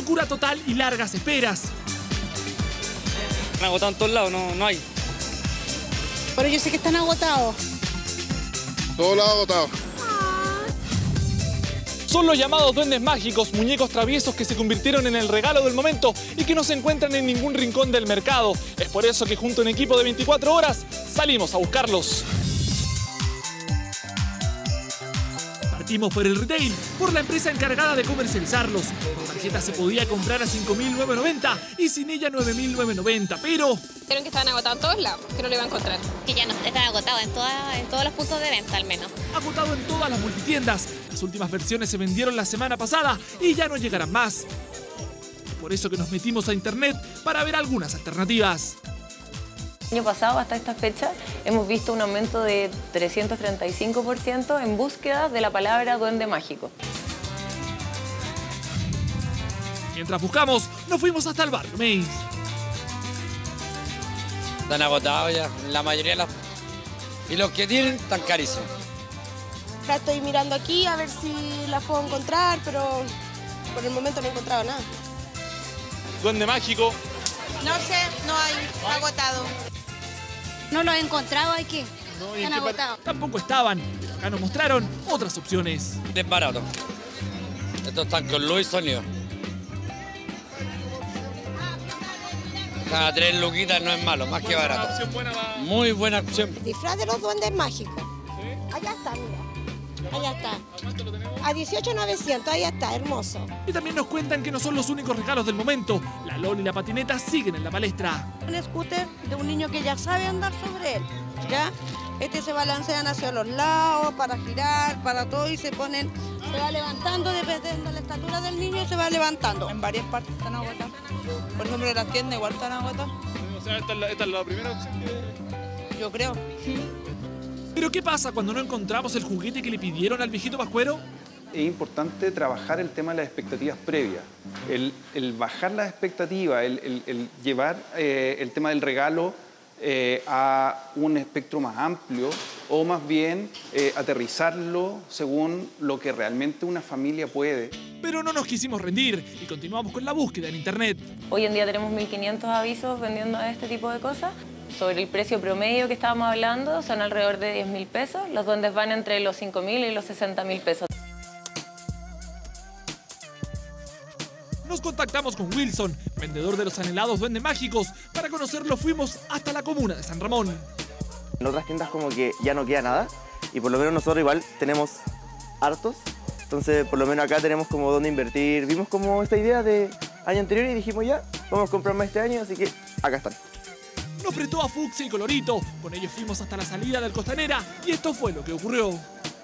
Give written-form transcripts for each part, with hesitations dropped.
Locura total y largas esperas. Están agotados en todos lados, no hay. Pero yo sé que están agotados. Todos lados agotados. Son los llamados duendes mágicos, muñecos traviesos que se convirtieron en el regalo del momento y que no se encuentran en ningún rincón del mercado. Es por eso que junto a un equipo de 24 horas salimos a buscarlos. Partimos por el retail, por la empresa encargada de comercializarlos. Con tarjeta se podía comprar a 5.990 y sin ella 9.990, pero... Dijeron que estaban agotados en todos lados, que no lo iban a encontrar. Que ya no está agotado en todos los puntos de venta al menos. Agotado en todas las multitiendas. Las últimas versiones se vendieron la semana pasada y ya no llegarán más. Es por eso que nos metimos a internet para ver algunas alternativas. El año pasado, hasta esta fecha, hemos visto un aumento de 335% en búsqueda de la palabra duende mágico. Mientras buscamos, nos fuimos hasta el barrio Maze. Están agotados ya, la mayoría de las... Y los que tienen están carísimos. Ahora estoy mirando aquí a ver si las puedo encontrar, pero por el momento no he encontrado nada. Duende mágico. No sé, no hay, agotado. No lo he encontrado, ¿hay qué? Están agotados. Tampoco estaban, pero acá nos mostraron otras opciones. Es barato. Estos están con luz y sonido. Cada 3 luquitas no es malo, más que barato. Muy buena opción. Disfraz de los duendes mágicos. Allá está, mira. Allá está. A 18.900, ahí está, hermoso. Y también nos cuentan que no son los únicos regalos del momento. La LOL y la patineta siguen en la palestra. Un scooter de un niño que ya sabe andar sobre él, ¿ya? Se balancean hacia los lados, para girar, para todo, y se va levantando, dependiendo de la estatura del niño, se va levantando. En varias partes están agotadas. Por ejemplo, en las tiendas igual están agotadas. O sea, esta es la primera opción que... Yo creo. ¿Pero qué pasa cuando no encontramos el juguete que le pidieron al viejito pascuero? Es importante trabajar el tema de las expectativas previas, el bajar las expectativas, el llevar el tema del regalo a un espectro más amplio o más bien aterrizarlo según lo que realmente una familia puede. Pero no nos quisimos rendir y continuamos con la búsqueda en internet. Hoy en día tenemos 1.500 avisos vendiendo este tipo de cosas. Sobre el precio promedio que estábamos hablando, son alrededor de 10.000 pesos. Los duendes van entre los 5.000 y los 60.000 pesos. Nos contactamos con Wilson, vendedor de los anhelados duendes mágicos. Para conocerlo fuimos hasta la comuna de San Ramón. En otras tiendas como que ya no queda nada y por lo menos nosotros igual tenemos hartos. Entonces por lo menos acá tenemos como dónde invertir. Vimos como esta idea de año anterior y dijimos ya, vamos a comprar más este año, así que acá están. Nos prestó a Fuxia y Colorito. Con ellos fuimos hasta la salida del Costanera y esto fue lo que ocurrió.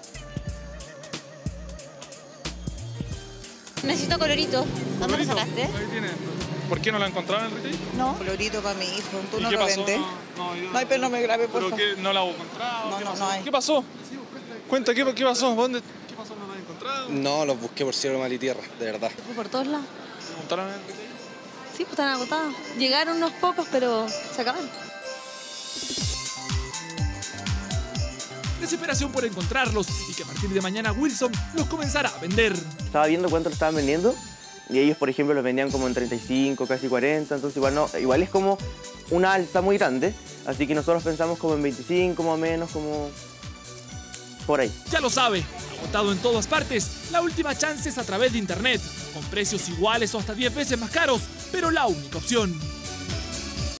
Necesito colorito. ¿Dónde lo sacaste? Ahí tiene. ¿Por qué no la encontraron en el retail? No. Colorito para mi hijo. ¿Tú ¿Y no qué lo pasó? vendes? No hay, pero no me grabe, por ¿Pero favor. qué? ¿No la encontrado? No hay. ¿Qué pasó? Cuenta, ¿qué pasó? ¿Dónde? ¿Qué pasó? ¿No la han encontrado? No, los busqué por cielo, mar y tierra, de verdad. Por todos lados. ¿Se montaron en el retail? Sí, pues están agotados. Llegaron unos pocos, pero se acabaron. Desesperación por encontrarlos y que a partir de mañana Wilson los comenzará a vender. Estaba viendo cuánto lo estaban vendiendo y ellos, por ejemplo, los vendían como en 35, casi 40, entonces igual es como una alza muy grande, así que nosotros pensamos como en 25 más o menos, como por ahí. Ya lo sabe, agotado en todas partes, la última chance es a través de internet, con precios iguales o hasta 10 veces más caros, pero la única opción.